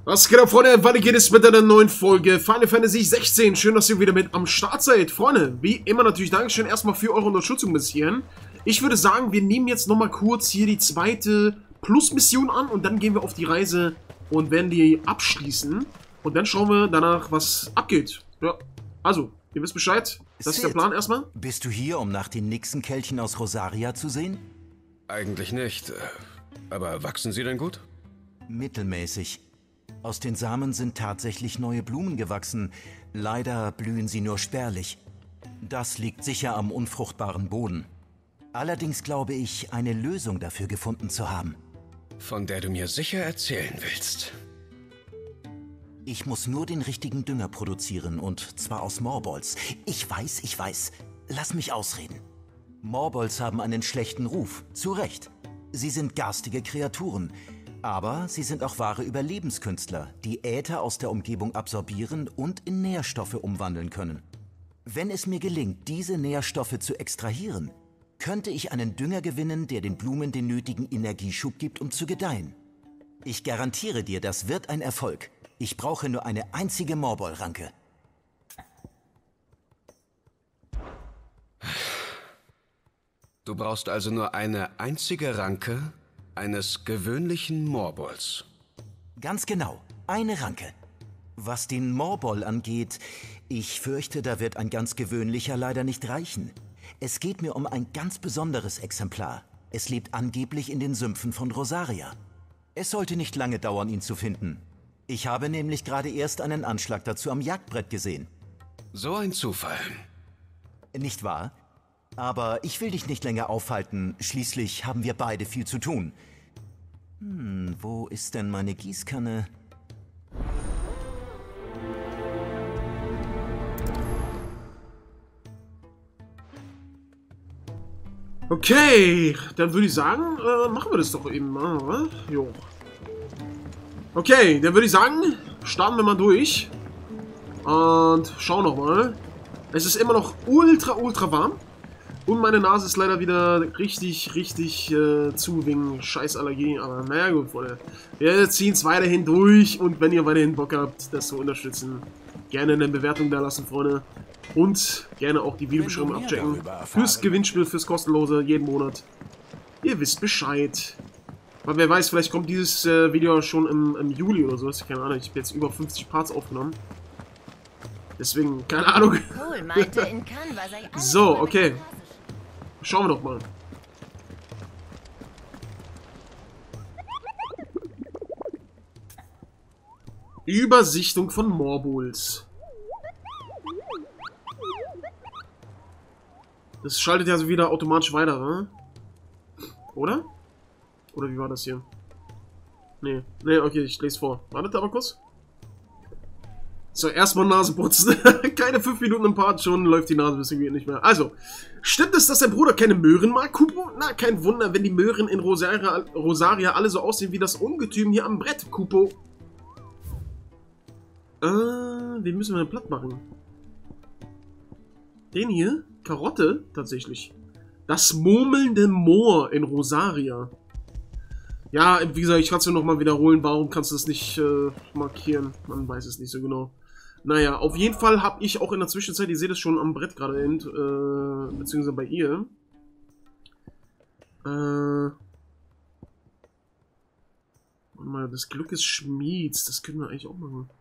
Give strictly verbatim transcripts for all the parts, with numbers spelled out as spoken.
Was geht ab, Freunde? Weiter geht es mit einer neuen Folge Final Fantasy sechzehn. Schön, dass ihr wieder mit am Start seid. Freunde, wie immer natürlich Dankeschön erstmal für eure Unterstützung bis hierhin. Ich würde sagen, wir nehmen jetzt nochmal kurz hier die zweite Plus-Mission an und dann gehen wir auf die Reise und werden die abschließen. Und dann schauen wir danach, was abgeht. Ja, also, ihr wisst Bescheid. Das ist der Plan erstmal. Bist du hier, um nach den Nixenkelchen aus Rosaria zu sehen? Eigentlich nicht. Aber wachsen sie denn gut? Mittelmäßig. Aus den Samen sind tatsächlich neue Blumen gewachsen. Leider blühen sie nur spärlich. Das liegt sicher am unfruchtbaren Boden. Allerdings glaube ich, eine Lösung dafür gefunden zu haben. Von der du mir sicher erzählen willst. Ich muss nur den richtigen Dünger produzieren, und zwar aus Morbolls. Ich weiß, ich weiß. Lass mich ausreden. Morbolls haben einen schlechten Ruf. Zu Recht. Sie sind garstige Kreaturen. Aber sie sind auch wahre Überlebenskünstler, die Äther aus der Umgebung absorbieren und in Nährstoffe umwandeln können. Wenn es mir gelingt, diese Nährstoffe zu extrahieren, könnte ich einen Dünger gewinnen, der den Blumen den nötigen Energieschub gibt, um zu gedeihen. Ich garantiere dir, das wird ein Erfolg. Ich brauche nur eine einzige Morboll-Ranke. Du brauchst also nur eine einzige Ranke eines gewöhnlichen Morbolls. Ganz genau, eine Ranke. Was den Morboll angeht, ich fürchte, da wird ein ganz gewöhnlicher leider nicht reichen. Es geht mir um ein ganz besonderes Exemplar. Es lebt angeblich in den Sümpfen von Rosaria. Es sollte nicht lange dauern, ihn zu finden. Ich habe nämlich gerade erst einen Anschlag dazu am Jagdbrett gesehen. So ein Zufall. Nicht wahr? Aber ich will dich nicht länger aufhalten. Schließlich haben wir beide viel zu tun. Hm, wo ist denn meine Gießkanne? Okay, dann würde ich sagen, äh, machen wir das doch eben mal, oder? Jo. Okay, dann würde ich sagen, starten wir mal durch. Und schauen noch mal. Es ist immer noch ultra, ultra warm. Und meine Nase ist leider wieder richtig, richtig äh, zu wegen Scheißallergie. Aber naja gut, Freunde. Wir ziehen es weiterhin durch. Und wenn ihr weiterhin Bock habt, das zu unterstützen, gerne eine Bewertung da lassen, Freunde. Und gerne auch die Videobeschreibung abchecken. Fürs Gewinnspiel, fürs kostenlose, jeden Monat. Ihr wisst Bescheid. Aber wer weiß, vielleicht kommt dieses äh, Video schon im, im Juli oder so. Ist keine Ahnung, ich habe jetzt über fünfzig Parts aufgenommen. Deswegen, keine Ahnung. Cool, meinte in Canva sei alles So, okay. Schauen wir doch mal. Übersichtung von Morbolls. Das schaltet ja so wieder automatisch weiter, ne? Oder? Oder wie war das hier? Nee, nee, okay, ich lese vor. Wartet aber kurz. So, erstmal Nase putzen. Keine fünf Minuten im Part, schon läuft die Nase ein bisschen nicht mehr. Also, stimmt es, dass dein Bruder keine Möhren mag, Kupo? Na, kein Wunder, wenn die Möhren in Rosaria, Rosaria alle so aussehen wie das Ungetüm hier am Brett, Kupo. Äh, wen müssen wir denn platt machen? Den hier? Karotte? Tatsächlich. Das murmelnde Moor in Rosaria. Ja, wie gesagt, ich kann es dir nochmal wiederholen. Warum kannst du das nicht äh, markieren? Man weiß es nicht so genau. Naja, auf jeden Fall habe ich auch in der Zwischenzeit, ihr seht es schon am Brett gerade, äh, beziehungsweise bei ihr. Äh, mal, das Glück des Schmieds, das können wir eigentlich auch machen.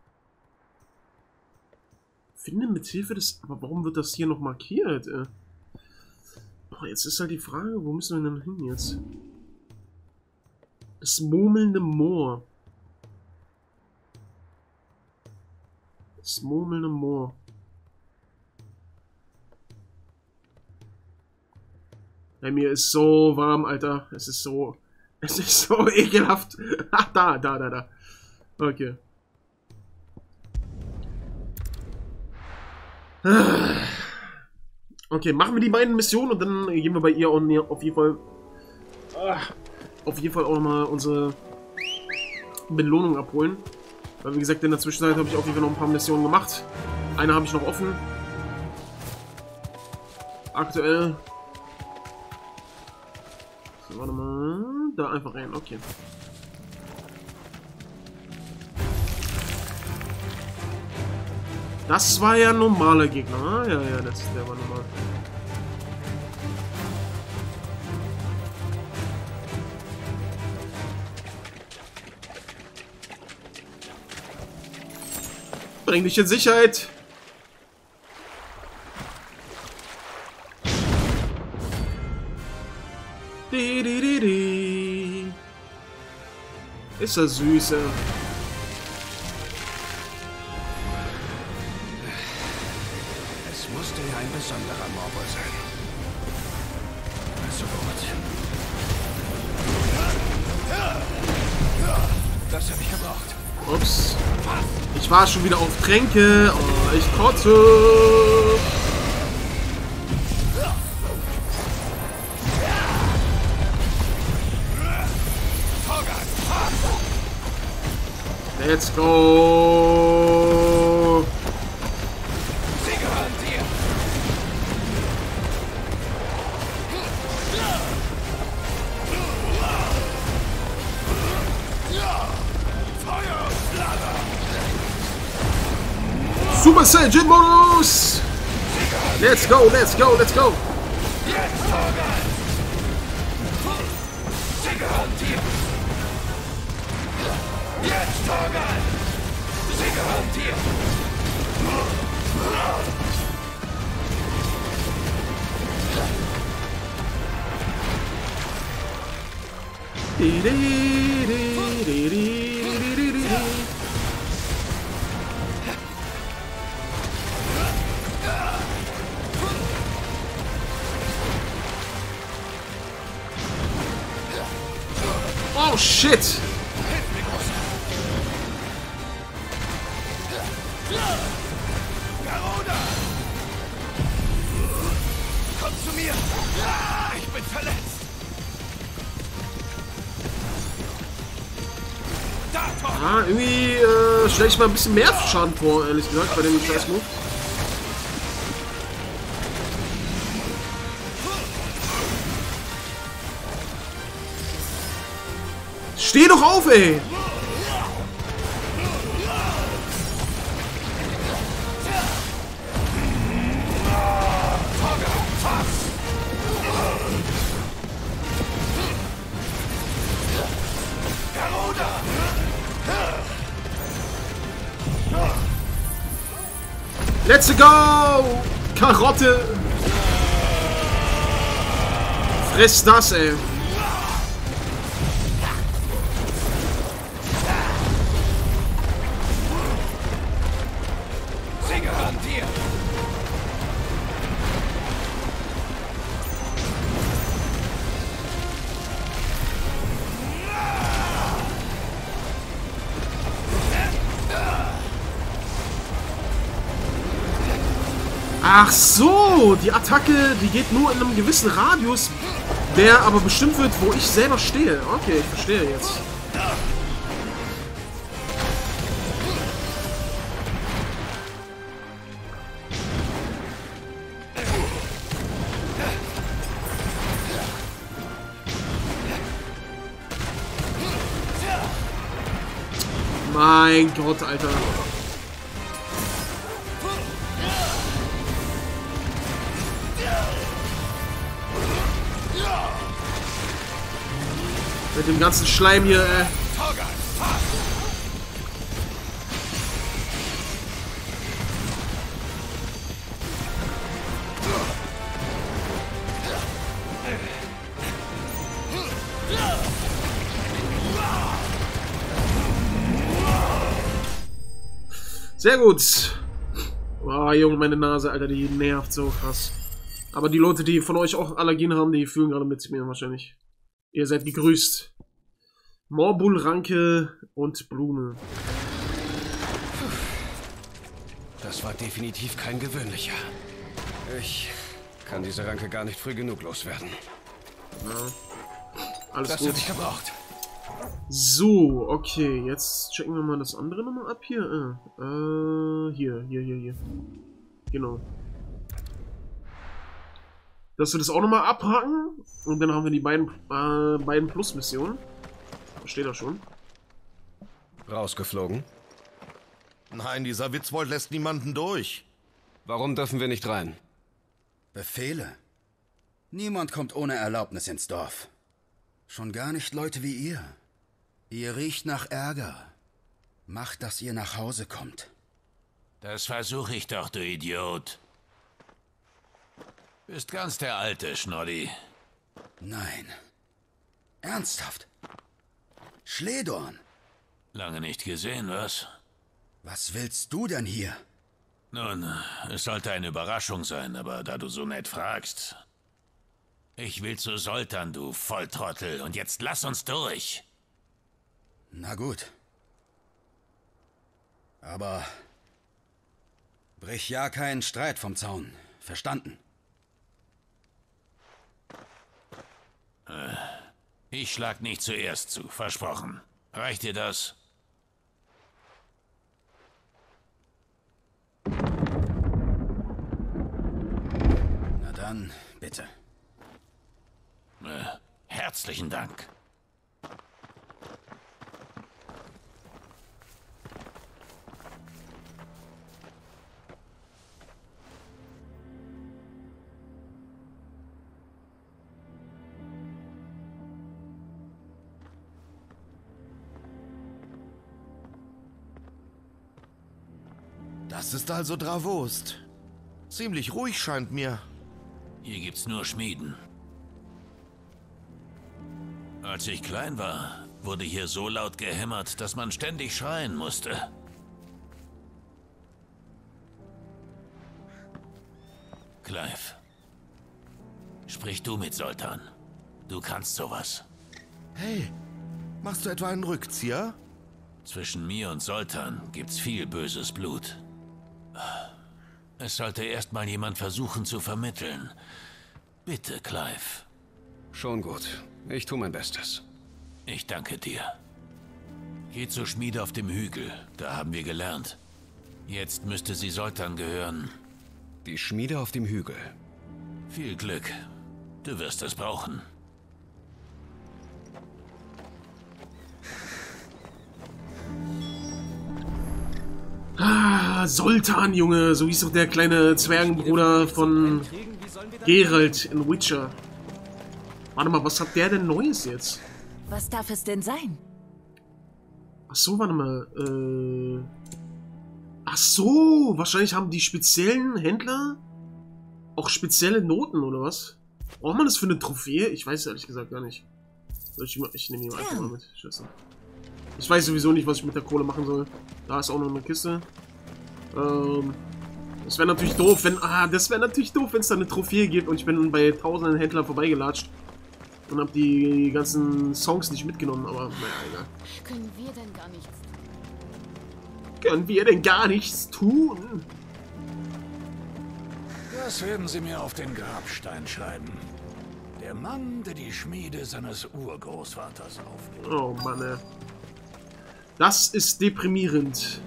Finde mit Hilfe des... Aber warum wird das hier noch markiert? Äh? Boah, jetzt ist halt die Frage, wo müssen wir denn hin jetzt? Das murmelnde Moor. Das murmelnde Moor. Bei mir ist so warm, Alter. Es ist so... Es ist so ekelhaft. Ach, da, da, da, da. Okay. Okay, machen wir die beiden Missionen und dann gehen wir bei ihr und mir auf jeden Fall... auf jeden Fall auch nochmal unsere Belohnung abholen. Weil, wie gesagt, in der Zwischenzeit habe ich auf jeden Fall noch ein paar Missionen gemacht. Eine habe ich noch offen. Aktuell. So, warte mal. Da einfach rein, okay. Das war ja ein normaler Gegner. Ah, ja, ja, das, der war normal. Bring dich in Sicherheit. Di, di, di, di. Ist er süß, ey. Es musste ja ein besonderer Morbol sein. So gut. Das habe ich gebraucht. Ups. Ich war schon wieder auf Tränke. Oh, ich kotze. Let's go. Sie gehören dir. Super Saiyan Modus. Let's go, let's go, let's go. Jetzt, Torgal. Sie gehören dir. Jetzt, Torgal! Sie gehören dir! Di, di, di, di, di, di, di, di. Oh shit! Garuda! Komm zu mir! Ich bin verletzt! Da, Tor! Ah, irgendwie äh, stelle ich mal ein bisschen mehr Schaden vor, ehrlich gesagt, bei dem scheiß Move. Steh doch auf, ey! Let's go! Karotte! Friss das, ey! Sie gehören dir! Ach so, die Attacke, die geht nur in einem gewissen Radius, der aber bestimmt wird, wo ich selber stehe. Okay, ich verstehe jetzt. Mein Gott, Alter. Mit dem ganzen Schleim hier, ey. Sehr gut. Boah, Junge, meine Nase, Alter, die nervt so krass. Aber die Leute, die von euch auch Allergien haben, die fühlen gerade mit mir wahrscheinlich. Ihr seid gegrüßt. Morbol, Ranke und Blume. Das war definitiv kein gewöhnlicher. Ich kann diese Ranke gar nicht früh genug loswerden. Ja. Alles Das gut. hätte ich gebraucht. So, okay, jetzt checken wir mal das andere nochmal ab hier. Ah, äh, hier, hier, hier, hier. Genau. Dass wir das auch nochmal abhaken. Und dann haben wir die beiden, äh, beiden Plus-Missionen. Steht da schon. Rausgeflogen. Nein, dieser Witzbold lässt niemanden durch. Warum dürfen wir nicht rein? Befehle. Niemand kommt ohne Erlaubnis ins Dorf. Schon gar nicht Leute wie ihr. Ihr riecht nach Ärger. Macht, dass ihr nach Hause kommt. Das versuche ich doch, du Idiot. Bist ganz der alte Schnoddy. Nein. Ernsthaft? Schledorn? Lange nicht gesehen, was? Was willst du denn hier? Nun, es sollte eine Überraschung sein, aber da du so nett fragst... Ich will zu Zoltan, du Volltrottel, und jetzt lass uns durch. Na gut. Aber... brich ja keinen Streit vom Zaun. Verstanden? Ich schlag nicht zuerst zu, versprochen. Reicht dir das? Na dann, bitte. Äh, herzlichen Dank. Das ist also Dravost. Ziemlich ruhig scheint mir. Hier gibt's nur Schmieden. Als ich klein war, wurde hier so laut gehämmert, dass man ständig schreien musste. Clive, sprich du mit Zoltan. Du kannst sowas. Hey, machst du etwa einen Rückzieher? Zwischen mir und Zoltan gibt's viel böses Blut. Es sollte erst mal jemand versuchen zu vermitteln. Bitte, Clive. Schon gut. Ich tue mein Bestes. Ich danke dir. Geh zur Schmiede auf dem Hügel. Da haben wir gelernt. Jetzt müsste sie Zoltan gehören. Die Schmiede auf dem Hügel. Viel Glück. Du wirst es brauchen. Ah, Zoltan, Junge. So hieß doch der kleine Zwergenbruder von Geralt in Witcher. Warte mal, was hat der denn Neues jetzt? Was darf es denn sein? Ach so, warte mal. Äh... Ach so, wahrscheinlich haben die speziellen Händler auch spezielle Noten, oder was? Braucht man das für eine Trophäe? Ich weiß ehrlich gesagt gar nicht. Ich, ich nehme die einfach mal mit. Scheiße. Ich weiß sowieso nicht, was ich mit der Kohle machen soll. Da ist auch noch eine Kiste. Ähm... Das wäre natürlich doof, wenn... Ah, das wäre natürlich doof, wenn es da eine Trophäe gibt und ich bin bei tausenden Händlern vorbeigelatscht. Und hab die ganzen Songs nicht mitgenommen, aber naja, egal. Können wir denn gar nichts tun? Können wir denn gar nichts tun? Das werden sie mir auf den Grabstein schreiben. Der Mann, der die Schmiede seines Urgroßvaters aufgibt. Oh Mann, ey. Das ist deprimierend.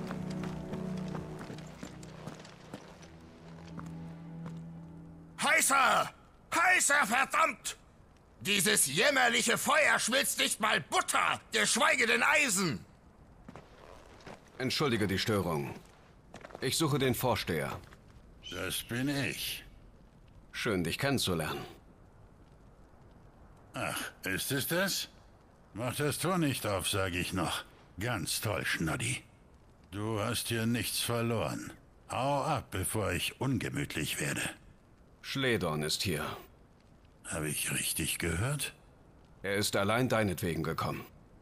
Heißer! Heißer, verdammt! Dieses jämmerliche Feuer schmilzt nicht mal Butter, geschweige denn Eisen! Entschuldige die Störung. Ich suche den Vorsteher. Das bin ich. Schön, dich kennenzulernen. Ach, ist es das? Mach das Tor nicht auf, sage ich noch. Ganz toll, Schnoddy. Du hast hier nichts verloren. Hau ab, bevor ich ungemütlich werde. Schledorn ist hier. Habe ich richtig gehört? Er ist allein deinetwegen gekommen.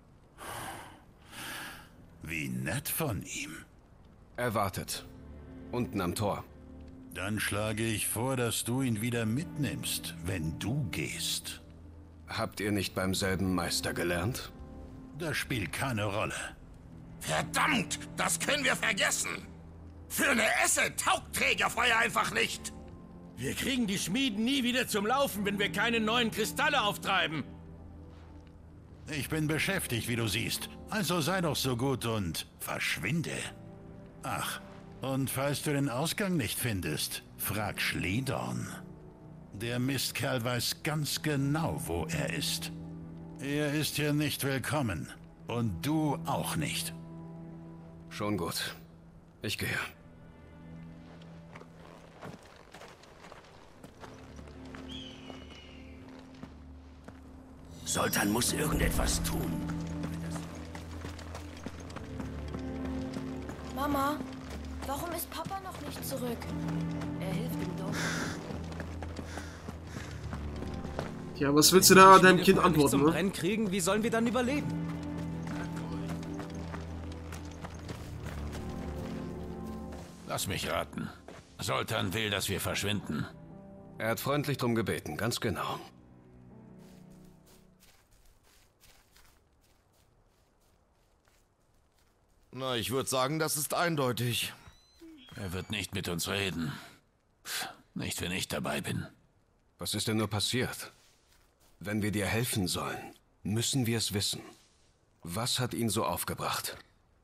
Wie nett von ihm. Er wartet. Unten am Tor. Dann schlage ich vor, dass du ihn wieder mitnimmst, wenn du gehst. Habt ihr nicht beim selben Meister gelernt? Das spielt keine Rolle. Verdammt, das können wir vergessen! Für eine Esse taugt Trägerfeuer einfach nicht! Wir kriegen die Schmieden nie wieder zum Laufen, wenn wir keine neuen Kristalle auftreiben. Ich bin beschäftigt, wie du siehst. Also sei doch so gut und verschwinde. Ach, und falls du den Ausgang nicht findest, frag Schledorn. Der Mistkerl weiß ganz genau, wo er ist. Er ist hier nicht willkommen. Und du auch nicht. Schon gut. Ich gehe. Zoltan muss irgendetwas tun. Mama, warum ist Papa noch nicht zurück? Er hilft im Dorf. Ja, was willst du da deinem Kind antworten, zum ne? Brennen kriegen, wie sollen wir dann überleben? Lass mich raten. Zoltan will, dass wir verschwinden. Er hat freundlich drum gebeten, ganz genau. Na, ich würde sagen, das ist eindeutig. Er wird nicht mit uns reden. Pff, nicht, wenn ich dabei bin. Was ist denn nur passiert? Wenn wir dir helfen sollen, müssen wir es wissen. Was hat ihn so aufgebracht?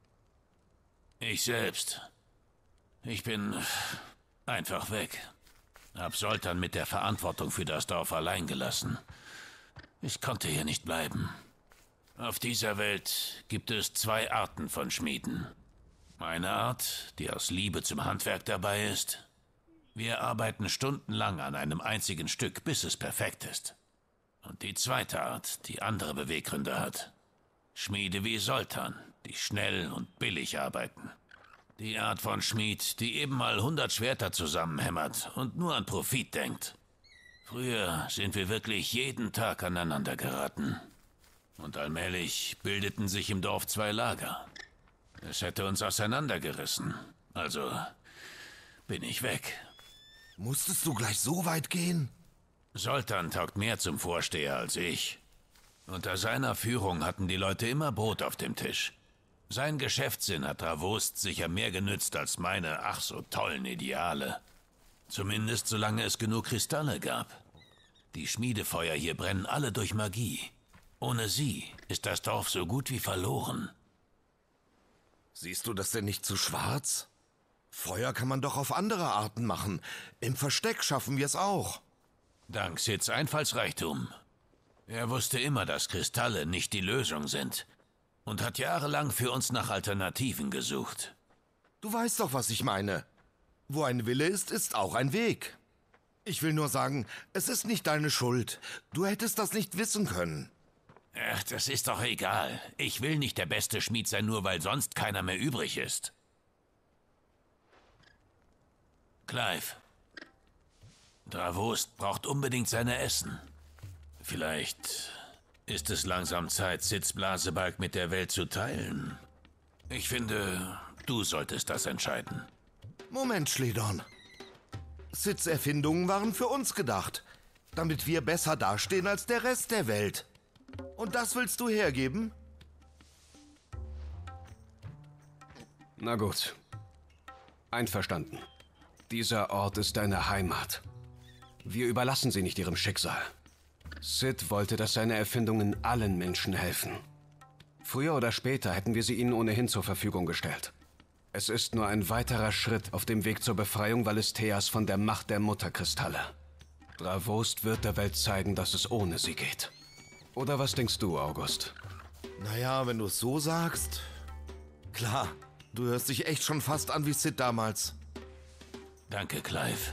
Ich selbst. Ich bin einfach weg. Hab Zoltan mit der Verantwortung für das Dorf allein gelassen. Ich konnte hier nicht bleiben. Auf dieser Welt gibt es zwei Arten von Schmieden. Eine Art, die aus Liebe zum Handwerk dabei ist. Wir arbeiten stundenlang an einem einzigen Stück, bis es perfekt ist. Und die zweite Art, die andere Beweggründe hat. Schmiede wie Zoltan, die schnell und billig arbeiten. Die Art von Schmied, die eben mal hundert Schwerter zusammenhämmert und nur an Profit denkt. Früher sind wir wirklich jeden Tag aneinander geraten. Und allmählich bildeten sich im Dorf zwei Lager. Es hätte uns auseinandergerissen. Also bin ich weg. Musstest du gleich so weit gehen? Zoltan taugt mehr zum Vorsteher als ich. Unter seiner Führung hatten die Leute immer Brot auf dem Tisch. Sein Geschäftssinn hat Dravost sicher mehr genützt als meine ach so tollen Ideale. Zumindest solange es genug Kristalle gab. Die Schmiedefeuer hier brennen alle durch Magie. Ohne sie ist das Dorf so gut wie verloren. Siehst du das denn nicht zu schwarz? Feuer kann man doch auf andere Arten machen. Im Versteck schaffen wir es auch. Dank Sids Einfallsreichtum. Er wusste immer, dass Kristalle nicht die Lösung sind und hat jahrelang für uns nach Alternativen gesucht. Du weißt doch, was ich meine. Wo ein Wille ist, ist auch ein Weg. Ich will nur sagen, es ist nicht deine Schuld. Du hättest das nicht wissen können. Ach, das ist doch egal. Ich will nicht der beste Schmied sein, nur weil sonst keiner mehr übrig ist. Clive. Dravost braucht unbedingt seine Essen. Vielleicht ist es langsam Zeit, Sids Blasebalg mit der Welt zu teilen. Ich finde, du solltest das entscheiden. Moment, Schledorn. Sids Erfindungen waren für uns gedacht, damit wir besser dastehen als der Rest der Welt. Und das willst du hergeben? Na gut. Einverstanden. Dieser Ort ist deine Heimat. Wir überlassen sie nicht ihrem Schicksal. Sid wollte, dass seine Erfindungen allen Menschen helfen. Früher oder später hätten wir sie ihnen ohnehin zur Verfügung gestellt. Es ist nur ein weiterer Schritt auf dem Weg zur Befreiung Valisteas von der Macht der Mutterkristalle. Dravost wird der Welt zeigen, dass es ohne sie geht. Oder was denkst du, August? Naja, wenn du es so sagst. Klar, du hörst dich echt schon fast an wie Sid damals. Danke, Clive.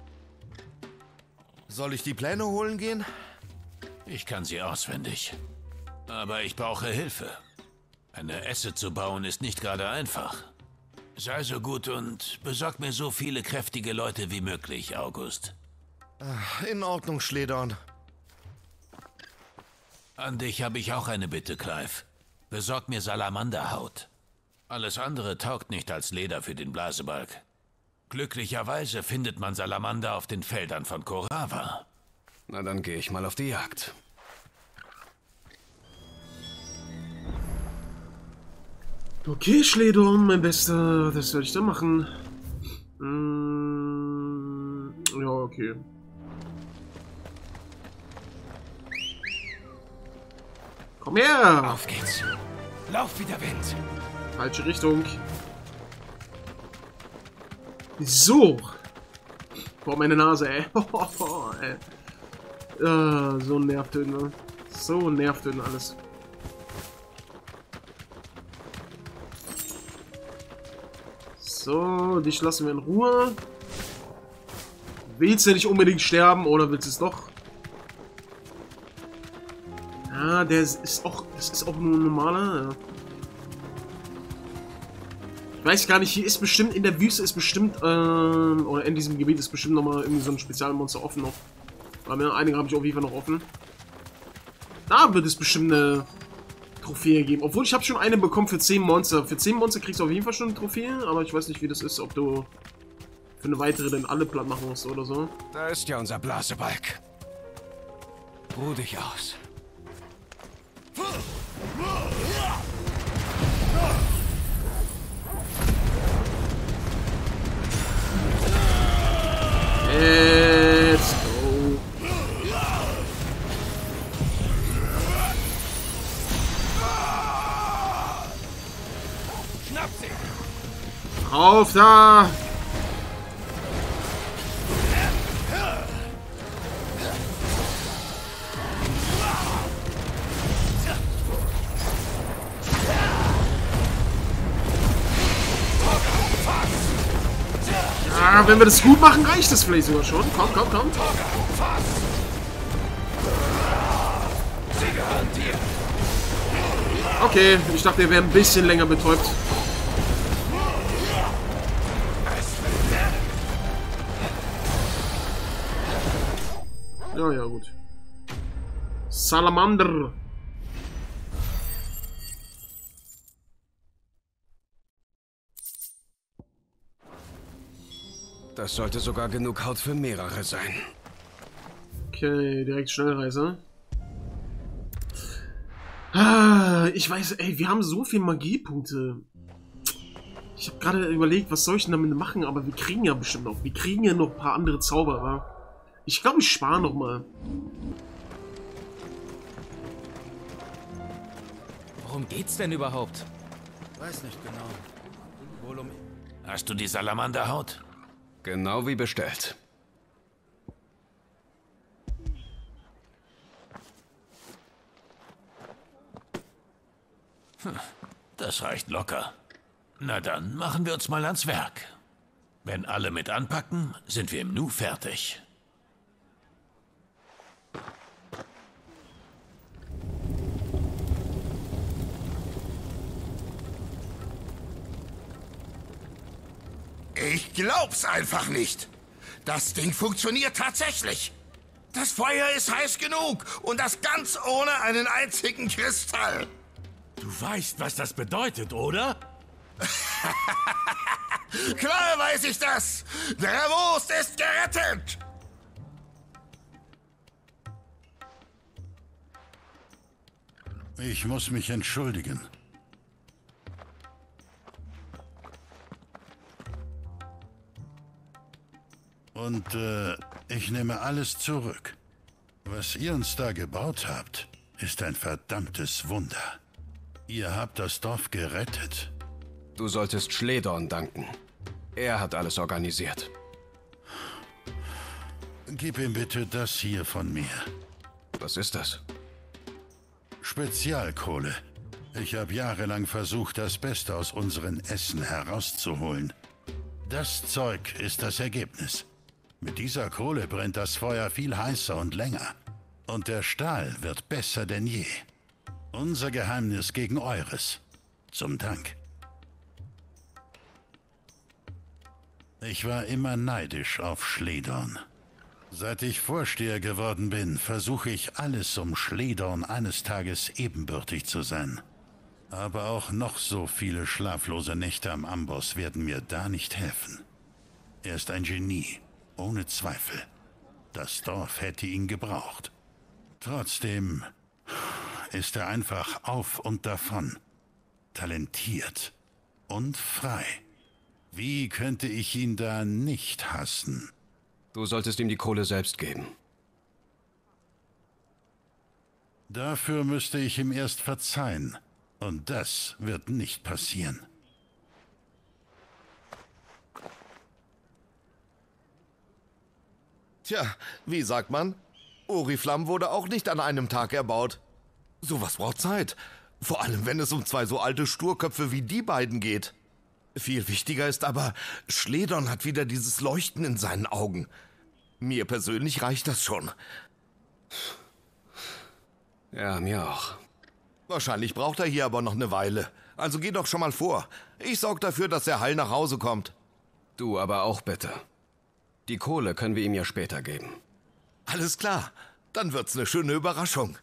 Soll ich die Pläne holen gehen? Ich kann sie auswendig. Aber ich brauche Hilfe. Eine Esse zu bauen ist nicht gerade einfach. Sei so gut und besorg mir so viele kräftige Leute wie möglich, August. In Ordnung, Schledorn. An dich habe ich auch eine Bitte, Clive. Besorg mir Salamanderhaut. Alles andere taugt nicht als Leder für den Blasebalg. Glücklicherweise findet man Salamander auf den Feldern von Korava. Na, dann gehe ich mal auf die Jagd. Okay, Schledorn, mein Bester, das werde ich dann machen. Mm, ja, okay. Komm her! Auf geht's. Lauf wie der Wind. Falsche Richtung. So. Boah, meine Nase, ey. ey. Äh, so nervtötend. So nervtötend alles. So, dich lassen wir in Ruhe. Willst du nicht unbedingt sterben oder willst du es doch? Ja, der ist auch, das ist auch nur ein normaler. Ja. Ich weiß gar nicht, hier ist bestimmt, in der Wüste ist bestimmt, ähm, oder in diesem Gebiet ist bestimmt nochmal irgendwie so ein Spezialmonster offen noch. Aber einige habe ich auf jeden Fall noch offen. Da wird es bestimmt eine Trophäe geben. Obwohl, ich habe schon eine bekommen für zehn Monster. Für zehn Monster kriegst du auf jeden Fall schon eine Trophäe, aber ich weiß nicht, wie das ist, ob du für eine weitere dann alle platt machen musst oder so. Da ist ja unser Blasebalg. Ruh dich aus. Let's go. Schnapp sie! Auf da! Ja, wenn wir das gut machen, reicht das vielleicht sogar schon. Komm, komm, komm. Okay, ich dachte, wir wären ein bisschen länger betäubt. Ja, ja, gut. Salamander. Das sollte sogar genug Haut für mehrere sein. Okay, direkt Schnellreise. Ah, ich weiß, ey, wir haben so viele Magiepunkte. Ich habe gerade überlegt, was soll ich denn damit machen, aber wir kriegen ja bestimmt noch. Wir kriegen ja noch ein paar andere Zauberer. Ich glaube, ich spare noch mal. Worum geht's denn überhaupt? Weiß nicht genau. Wohl um... Hast du die Salamanderhaut? Genau wie bestellt. Hm, das reicht locker. Na dann, machen wir uns mal ans Werk. Wenn alle mit anpacken, sind wir im Nu fertig. Ich glaub's einfach nicht. Das Ding funktioniert tatsächlich. Das Feuer ist heiß genug und das ganz ohne einen einzigen Kristall. Du weißt, was das bedeutet, oder? Klar weiß ich das. Der Wurst ist gerettet. Ich muss mich entschuldigen. Und äh, ich nehme alles zurück. Was ihr uns da gebaut habt, ist ein verdammtes Wunder. Ihr habt das Dorf gerettet. Du solltest Schledorn danken. Er hat alles organisiert. Gib ihm bitte das hier von mir. Was ist das? Spezialkohle. Ich habe jahrelang versucht, das Beste aus unseren Essen herauszuholen. Das Zeug ist das Ergebnis. Mit dieser Kohle brennt das Feuer viel heißer und länger. Und der Stahl wird besser denn je. Unser Geheimnis gegen eures. Zum Dank. Ich war immer neidisch auf Schledorn. Seit ich Vorsteher geworden bin, versuche ich alles, um Schledorn eines Tages ebenbürtig zu sein. Aber auch noch so viele schlaflose Nächte am Amboss werden mir da nicht helfen. Er ist ein Genie. Ohne Zweifel. Das Dorf hätte ihn gebraucht. Trotzdem ist er einfach auf und davon. Talentiert und frei. Wie könnte ich ihn da nicht hassen? Du solltest ihm die Kohle selbst geben. Dafür müsste ich ihm erst verzeihen. Und das wird nicht passieren. Tja, wie sagt man? Oriflamme wurde auch nicht an einem Tag erbaut. Sowas braucht Zeit. Vor allem, wenn es um zwei so alte Sturköpfe wie die beiden geht. Viel wichtiger ist aber, Schledern hat wieder dieses Leuchten in seinen Augen. Mir persönlich reicht das schon. Ja, mir auch. Wahrscheinlich braucht er hier aber noch eine Weile. Also geh doch schon mal vor. Ich sorge dafür, dass er heil nach Hause kommt. Du aber auch bitte. Die Kohle können wir ihm ja später geben. Alles klar. Dann wird's eine schöne Überraschung.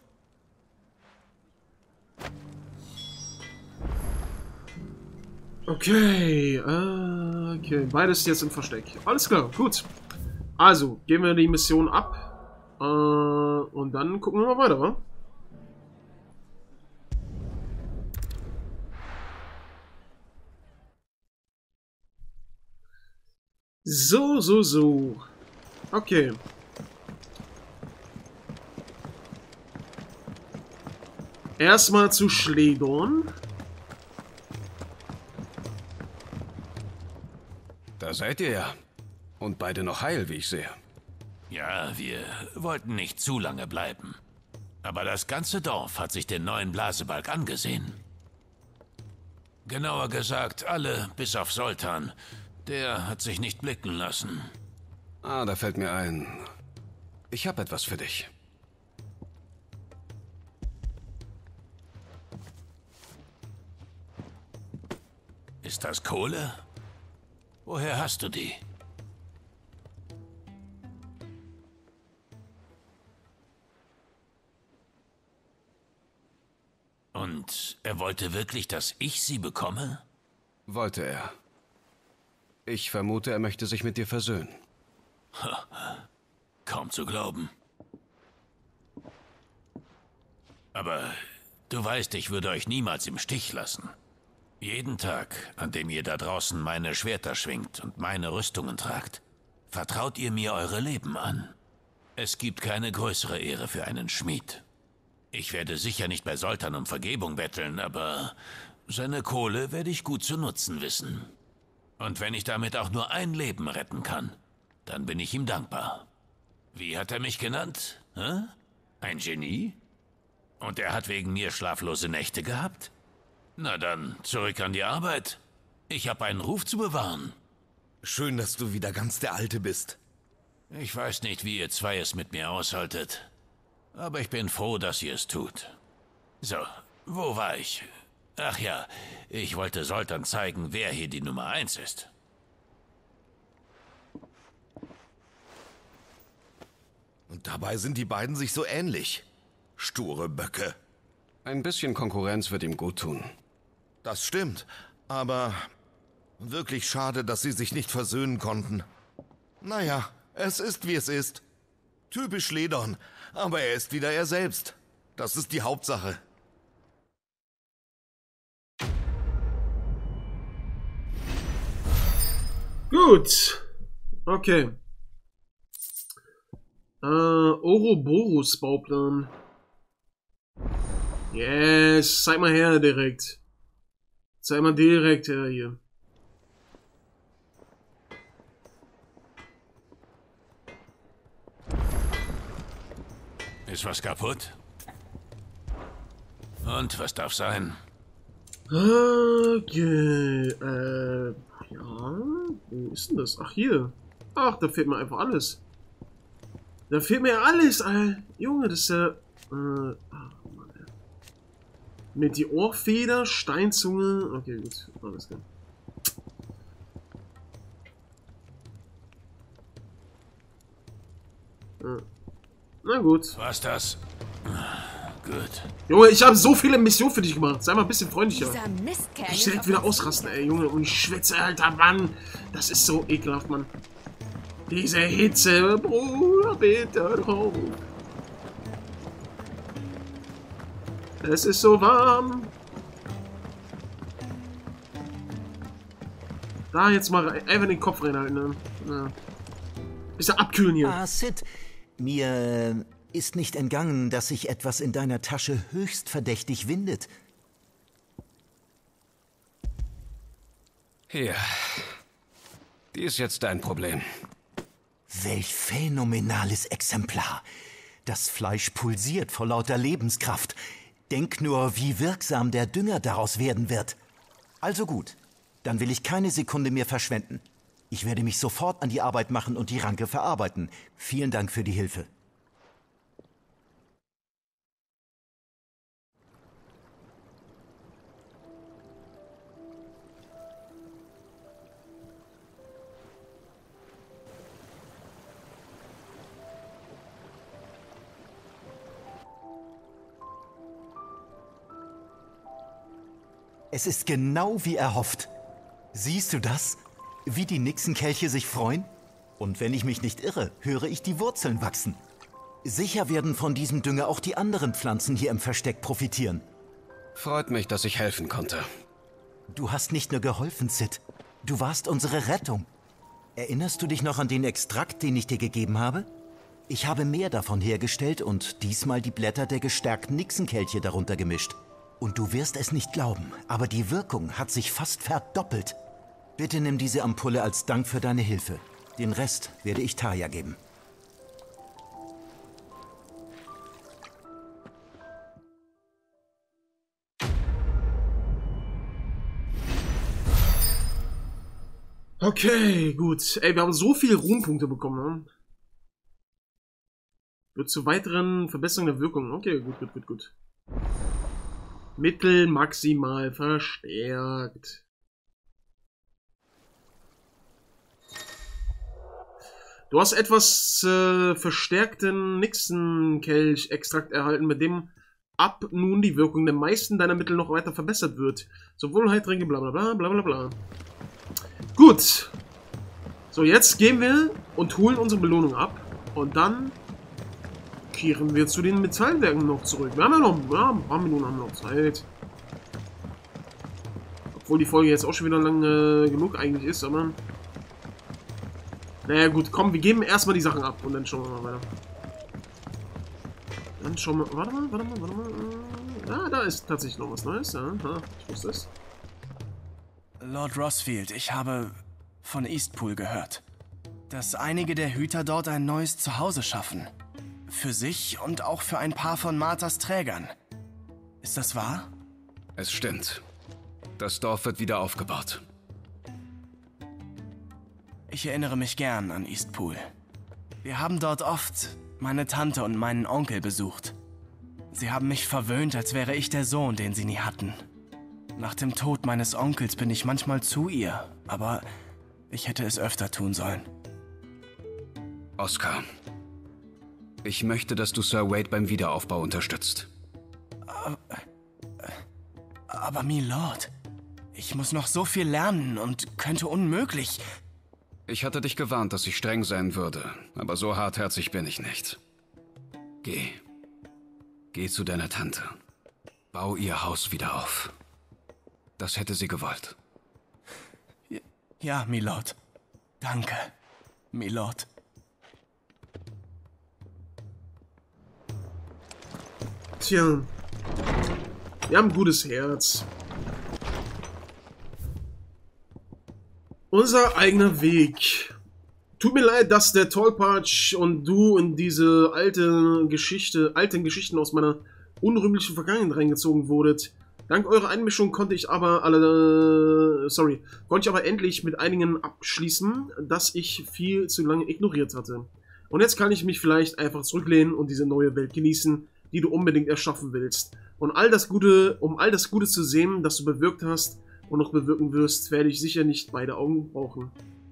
Okay, äh, okay, beides jetzt im Versteck. Alles klar, gut. Also, geben wir die Mission ab. Äh, und dann gucken wir mal weiter, wa? So, so, so. Okay. Erstmal zu Schledern. Da seid ihr ja. Und beide noch heil, wie ich sehe. Ja, wir wollten nicht zu lange bleiben. Aber das ganze Dorf hat sich den neuen Blasebalg angesehen. Genauer gesagt, alle bis auf Zoltan. Der hat sich nicht blicken lassen. Ah, da fällt mir ein. Ich habe etwas für dich. Ist das Kohle? Woher hast du die? Und er wollte wirklich, dass ich sie bekomme? Wollte er. Ich vermute, er möchte sich mit dir versöhnen. Kaum zu glauben. Aber du weißt, ich würde euch niemals im Stich lassen. Jeden Tag, an dem ihr da draußen meine Schwerter schwingt und meine Rüstungen tragt, vertraut ihr mir eure Leben an. Es gibt keine größere Ehre für einen Schmied. Ich werde sicher nicht bei Zoltan um Vergebung betteln, aber seine Kohle werde ich gut zu nutzen wissen. Und wenn ich damit auch nur ein Leben retten kann, dann bin ich ihm dankbar. Wie hat er mich genannt? Hä? Ein Genie? Und er hat wegen mir schlaflose Nächte gehabt? Na dann, zurück an die Arbeit. Ich habe einen Ruf zu bewahren. Schön, dass du wieder ganz der Alte bist. Ich weiß nicht, wie ihr zwei es mit mir aushaltet. Aber ich bin froh, dass ihr es tut. So, wo war ich? Ach ja, ich wollte Zoltan zeigen, wer hier die Nummer eins ist. Und dabei sind die beiden sich so ähnlich. Sture Böcke. Ein bisschen Konkurrenz wird ihm gut tun. Das stimmt, aber wirklich schade, dass sie sich nicht versöhnen konnten. Naja, es ist wie es ist. Typisch Schledern, aber er ist wieder er selbst. Das ist die Hauptsache. Gut. Okay. Äh, Ouroboros Bauplan. Yes, zeig mal her direkt. Zeig mal direkt her hier. Ist was kaputt? Und was darf sein? Okay, äh, ja, wo ist denn das? Ach, hier. Ach, da fehlt mir einfach alles. Da fehlt mir alles, Alter. Junge, das ist ja, äh, ach, Mann, ey. Mit die Ohrfeder, Steinzunge, okay, gut, alles klar. Ja. Na gut. Was das? Gut. Junge, ich habe so viele Missionen für dich gemacht. Sei mal ein bisschen freundlicher. Dieser Mistkerl Ich direkt wieder ausrasten, ey, Junge. Und ich schwitze, alter Mann. Das ist so ekelhaft, Mann. Diese Hitze, Bruder, bitte drauf. Es ist so warm. Da jetzt mal einfach den Kopf reinhalten, ne? Ja. Bisschen abkühlen hier. Ah, Sid. Mir ist nicht entgangen, dass sich etwas in deiner Tasche höchst verdächtig windet. Hier. Die ist jetzt dein Problem. Welch phänomenales Exemplar. Das Fleisch pulsiert vor lauter Lebenskraft. Denk nur, wie wirksam der Dünger daraus werden wird. Also gut. dann will ich keine Sekunde mehr verschwenden. Ich werde mich sofort an die Arbeit machen und die Ranke verarbeiten. Vielen Dank für die Hilfe. Es ist genau wie erhofft. Siehst du das? Wie die Nixenkelche sich freuen? Und wenn ich mich nicht irre, höre ich die Wurzeln wachsen. Sicher werden von diesem Dünger auch die anderen Pflanzen hier im Versteck profitieren. Freut mich, dass ich helfen konnte. Du hast nicht nur geholfen, Sid. Du warst unsere Rettung. Erinnerst du dich noch an den Extrakt, den ich dir gegeben habe? Ich habe mehr davon hergestellt und diesmal die Blätter der gestärkten Nixenkelche darunter gemischt. Und du wirst es nicht glauben, aber die Wirkung hat sich fast verdoppelt. Bitte nimm diese Ampulle als Dank für deine Hilfe. Den Rest werde ich Tarja geben. Okay, gut. Ey, wir haben so viele Ruhmpunkte bekommen, ne? Wird zu weiteren Verbesserungen der Wirkung. Okay, gut, gut, gut, gut. Mittel maximal verstärkt. Du hast etwas äh, verstärkten Nixenkelch-Extrakt erhalten, mit dem ab nun die Wirkung der meisten deiner Mittel noch weiter verbessert wird. Sowohl Heiltränke, bla bla bla bla bla bla. Gut. So, jetzt gehen wir und holen unsere Belohnung ab. Und dann kehren wir zu den Metallwerken noch zurück. Wir haben ja noch ja, ein paar Minuten haben wir noch Zeit. Obwohl die Folge jetzt auch schon wieder lang äh, genug eigentlich ist, aber... Naja gut, komm, wir geben erstmal die Sachen ab und dann schauen wir mal weiter. Dann schauen wir... Warte mal, warte mal, warte mal. Ja, da ist tatsächlich noch was Neues. Ja, ich wusste es. Lord Rossfield, ich habe von Eastpool gehört, dass einige der Hüter dort ein neues Zuhause schaffen. Für sich und auch für ein paar von Marthas Trägern. Ist das wahr? Es stimmt. Das Dorf wird wieder aufgebaut. Ich erinnere mich gern an Eastpool. Wir haben dort oft meine Tante und meinen Onkel besucht. Sie haben mich verwöhnt, als wäre ich der Sohn, den sie nie hatten. Nach dem Tod meines Onkels bin ich manchmal zu ihr, aber ich hätte es öfter tun sollen. Oscar, ich möchte, dass du Sir Wade beim Wiederaufbau unterstützt. Aber, aber Milord, ich muss noch so viel lernen und könnte unmöglich... Ich hatte dich gewarnt, dass ich streng sein würde, aber so hartherzig bin ich nicht. Geh. Geh zu deiner Tante. Bau ihr Haus wieder auf. Das hätte sie gewollt. Ja, Milord. Danke, Milord. Tja. Wir haben ein gutes Herz. Unser eigener Weg. Tut mir leid, dass der Tollpatsch und du in diese alte Geschichte, alten Geschichten aus meiner unrühmlichen Vergangenheit reingezogen wurdet. Dank eurer Einmischung konnte ich aber alle, sorry, konnte ich aber endlich mit einigen abschließen, dass ich viel zu lange ignoriert hatte. Und jetzt kann ich mich vielleicht einfach zurücklehnen und diese neue Welt genießen, die du unbedingt erschaffen willst. Und all das Gute, um all das Gute zu sehen, das du bewirkt hast und noch bewirken wirst, werde ich sicher nicht beide Augen brauchen.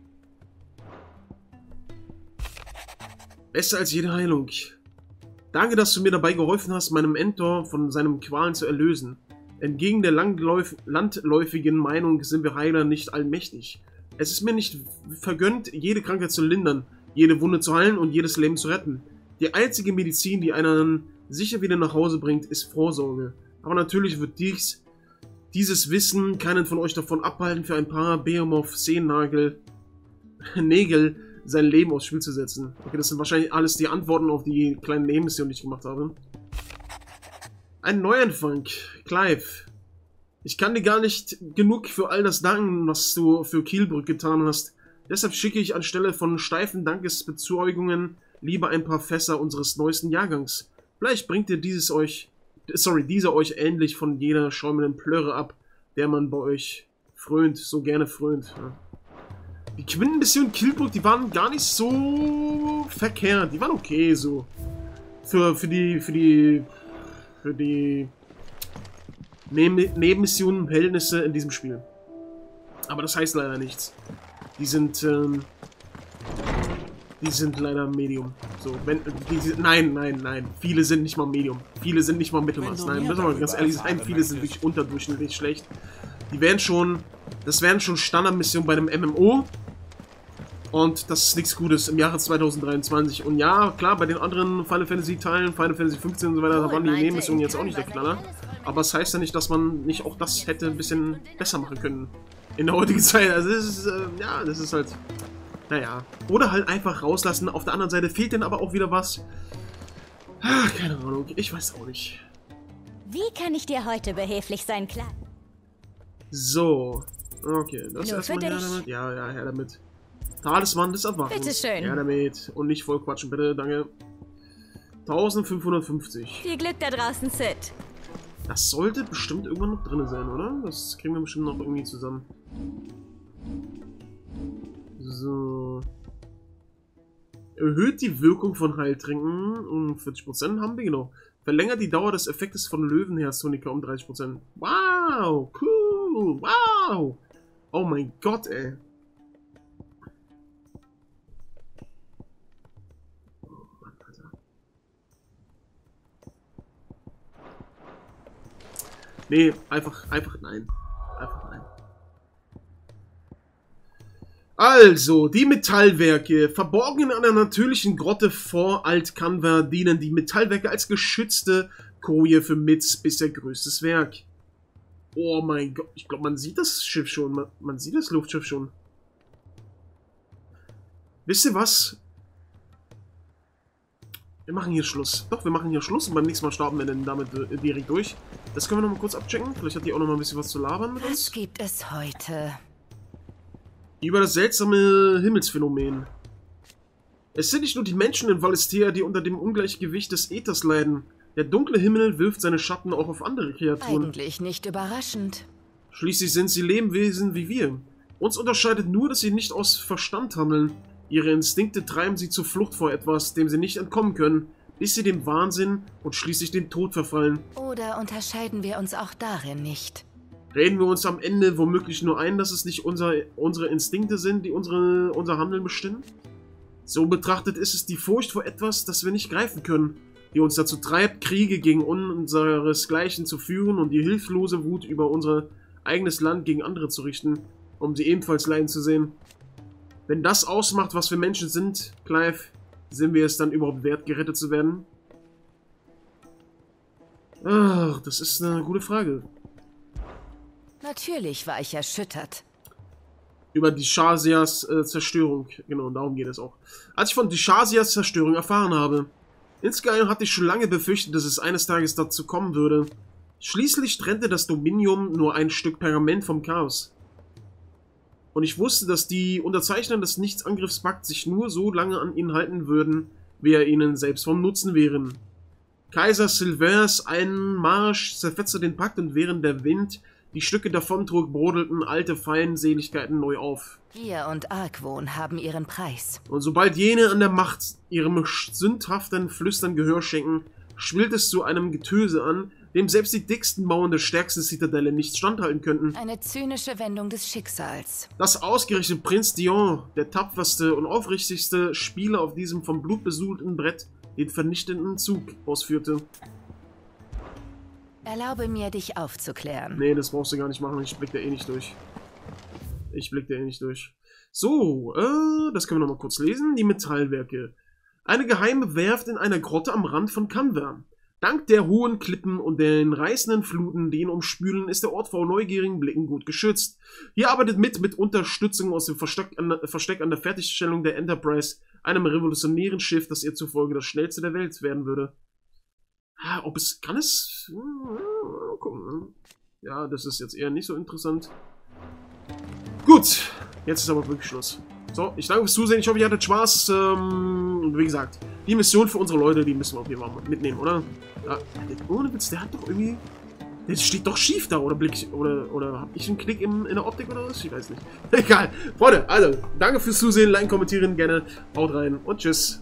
Besser als jede Heilung. Danke, dass du mir dabei geholfen hast, meinen Mentor von seinen Qualen zu erlösen. Entgegen der landläuf landläufigen Meinung sind wir Heiler nicht allmächtig. Es ist mir nicht vergönnt, jede Krankheit zu lindern, jede Wunde zu heilen und jedes Leben zu retten. Die einzige Medizin, die einen sicher wieder nach Hause bringt, ist Vorsorge. Aber natürlich wird dies, dieses Wissen keinen von euch davon abhalten, für ein paar Behemoth-Zehennagel Nägel sein Leben aufs Spiel zu setzen. Okay, das sind wahrscheinlich alles die Antworten auf die kleinen Nebenmissionen, die ich gemacht habe. Ein Neuanfang. Clive. Ich kann dir gar nicht genug für all das danken, was du für Kielbrück getan hast. Deshalb schicke ich anstelle von steifen Dankesbezeugungen lieber ein paar Fässer unseres neuesten Jahrgangs. Vielleicht bringt ihr dieses euch, sorry, dieser euch ähnlich von jeder schäumenden Plörre ab, der man bei euch Frönt, so gerne frönt. Ja. Die Quintenmission Killbrook, die waren gar nicht so verkehrt. Die waren okay so. Für, für die, für die, für die Neben Nebenmissionen, Verhältnisse in diesem Spiel. Aber das heißt leider nichts. Die sind, ähm, die sind leider Medium. So, wenn, die, nein, nein, nein. Viele sind nicht mal Medium. Viele sind nicht mal Mittelmaß. Nein, müssen wir mal ganz ehrlich sein. Viele sind wirklich unterdurchschnittlich schlecht. Die wären schon, das wären schon Standardmissionen bei einem M M O. Und das ist nichts Gutes im Jahre zweitausenddreiundzwanzig. Und ja, klar, bei den anderen Final Fantasy Teilen, Final Fantasy fünfzehn und so weiter, da waren die Nebenmissionen jetzt auch nicht der Knaller. Aber das heißt ja nicht, dass man nicht auch das hätte ein bisschen besser machen können. In der heutigen Zeit. Also das ist, äh, ja, das ist halt, naja. Oder halt einfach rauslassen. Auf der anderen Seite fehlt denn aber auch wieder was. Ach, keine Ahnung. Ich weiß auch nicht. Wie kann ich dir heute behilflich sein, klar? So. Okay, das Nur erstmal für her dich. damit. Ja, ja, her damit. Talisman des Erwachens. Bitteschön. Ja, damit. Und nicht voll quatschen, bitte. Danke. eintausendfünfhundertfünfzig. Viel Glück da draußen, Sid. Das sollte bestimmt irgendwann noch drin sein, oder? Das kriegen wir bestimmt noch irgendwie zusammen. So. Erhöht die Wirkung von Heiltränken um vierzig Prozent, haben wir, genau. Verlängert die Dauer des Effektes von Löwenherz-Tonika um dreißig Prozent. Wow, cool, wow. Oh mein Gott, ey. Nee, einfach, einfach nein. Einfach nein. Also, die Metallwerke. Verborgen in einer natürlichen Grotte vor Alt-Kanver dienen die Metallwerke als geschützte Koje für Mits bisher größtes Werk. Oh mein Gott, ich glaube, man sieht das Schiff schon. Man, man sieht das Luftschiff schon. Wisst ihr was? Wir machen hier Schluss. Doch, wir machen hier Schluss und beim nächsten Mal starten wir dann damit äh, direkt durch. Das können wir noch mal kurz abchecken. Vielleicht hat die auch noch mal ein bisschen was zu labern mit uns. Was gibt es heute? Über das seltsame Himmelsphänomen. Es sind nicht nur die Menschen in Valisthea, die unter dem Ungleichgewicht des Äthers leiden. Der dunkle Himmel wirft seine Schatten auch auf andere Kreaturen. Eigentlich nicht überraschend. Schließlich sind sie Lebewesen wie wir. Uns unterscheidet nur, dass sie nicht aus Verstand handeln. Ihre Instinkte treiben sie zur Flucht vor etwas, dem sie nicht entkommen können, bis sie dem Wahnsinn und schließlich dem Tod verfallen. Oder unterscheiden wir uns auch darin nicht? Reden wir uns am Ende womöglich nur ein, dass es nicht unser, unsere Instinkte sind, die unsere, unser Handeln bestimmen? So betrachtet ist es die Furcht vor etwas, das wir nicht greifen können, die uns dazu treibt, Kriege gegen unseresgleichen zu führen und die hilflose Wut über unser eigenes Land gegen andere zu richten, um sie ebenfalls leiden zu sehen. Wenn das ausmacht, was wir Menschen sind, Clive, sind wir es dann überhaupt wert, gerettet zu werden? Ach, das ist eine gute Frage. Natürlich war ich erschüttert. Über die Shasias äh, Zerstörung. Genau, darum geht es auch. Als ich von die Shasias Zerstörung erfahren habe. Insgeheim hatte ich schon lange befürchtet, dass es eines Tages dazu kommen würde. Schließlich trennte das Dominium nur ein Stück Pergament vom Chaos. Und ich wusste, dass die Unterzeichner des Nichtsangriffspakts sich nur so lange an ihn halten würden, wie er ihnen selbst vom Nutzen wären. Kaiser Sylvains Einmarsch zerfetzte den Pakt und während der Wind die Stücke davontrug, brodelten alte Feindseligkeiten neu auf. Gier und Argwohn haben ihren Preis. Und sobald jene an der Macht ihrem sündhaften Flüstern Gehör schenken, schwillt es zu einem Getöse an, dem selbst die dicksten Mauern der stärksten Zitadelle nicht standhalten könnten. Eine zynische Wendung des Schicksals. Dass ausgerechnet Prinz Dion, der tapferste und aufrichtigste Spieler auf diesem vom Blut besudelten Brett, den vernichtenden Zug ausführte. Erlaube mir, dich aufzuklären. Nee, das brauchst du gar nicht machen, ich blick da eh nicht durch. Ich blick da eh nicht durch. So, äh, das können wir nochmal kurz lesen. Die Metallwerke. Eine geheime Werft in einer Grotte am Rand von Kanver. Dank der hohen Klippen und den reißenden Fluten, die ihn umspülen, ist der Ort vor neugierigen Blicken gut geschützt. Hier arbeitet mit mit Unterstützung aus dem Versteck an, der, Versteck an der Fertigstellung der Enterprise, einem revolutionären Schiff, das ihr zufolge das schnellste der Welt werden würde. Ja, ob es... Kann es... Mal gucken. Ja, das ist jetzt eher nicht so interessant. Gut, jetzt ist aber wirklich Schluss. So, ich danke fürs Zusehen. Ich hoffe, ihr hattet Spaß. Ähm, wie gesagt, die Mission für unsere Leute, die müssen wir auf jeden Fall mitnehmen, oder? Ja, ohne Witz, der hat doch irgendwie... Das steht doch schief da, oder Blick, oder, oder hab ich einen Knick im, in der Optik oder was? Ich weiß nicht. Egal. Freunde, also, danke fürs Zusehen, liken, kommentieren, gerne. Haut rein und tschüss.